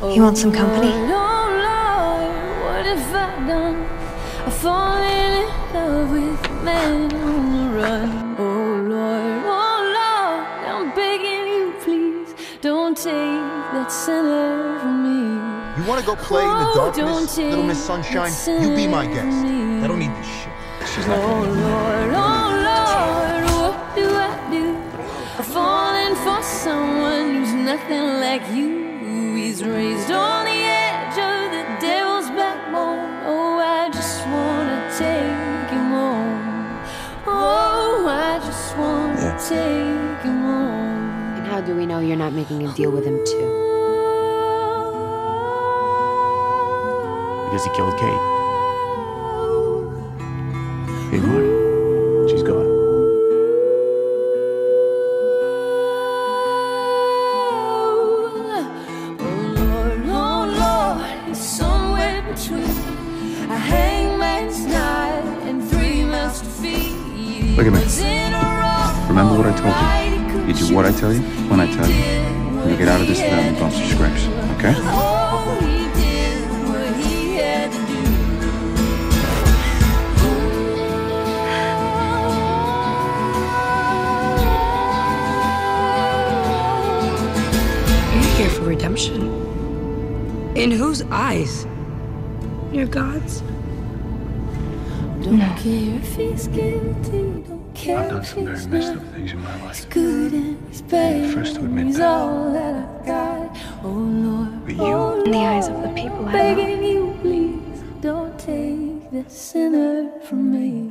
You want some company? Oh Lord, what have I done? I've fallen in love with a man on the run. Oh Lord, I'm begging you, please don't take that sinner from me. You want to go play in the darkness, Little Miss Sunshine? You be my guest. I don't need this shit. She's not going Oh Lord, what do I do? I'm falling for someone who's nothing like you. He's raised on the edge of the devil's backbone. Oh, I just wanna take him home. Oh, I just wanna take him home. And how do we know you're not making a deal with him too? Because he killed Kate. Big one. She's gone. Somewhere between a hangman's knife and 3 miles to feed. Look at me. Remember what I told you. You do what I tell you, when I tell you. And you get out of this without any bumps or scrapes, okay? Oh, he did what he had to do. You're here for redemption. In whose eyes? Your God's? Don't care if he's guilty, don't care. I've done some very messed up things in my life. He's good and he's bad. I'm the first to admit he's that. all that I got. Oh Lord, But you, In the eyes of the people I love. begging you, please don't take that sinner from me.